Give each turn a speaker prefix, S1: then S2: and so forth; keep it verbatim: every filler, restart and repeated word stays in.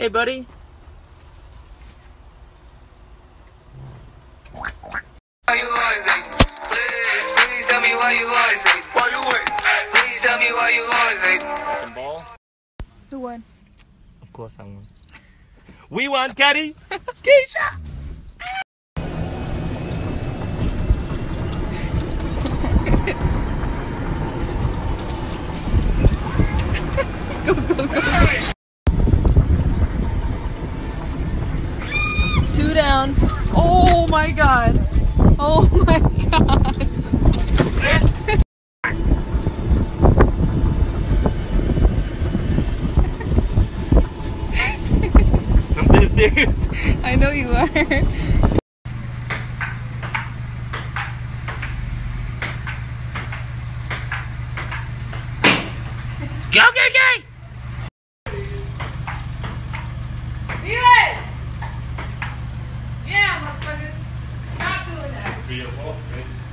S1: okay, buddy?
S2: Why you always hate? Please, please tell me why you always hate. Why you hate? Please tell me why you always hate.
S1: Fucking ball.
S3: Who won?
S1: Of course I won. We won, Caddy. Keisha.
S3: Go, go, go. Two down. Oh my god. Oh my god.
S1: I'm dead serious.
S3: I know you are.
S1: Go, go, go!
S3: Ethan! Yeah, motherfucker. Stop doing that.
S1: Be a wolf, bitch.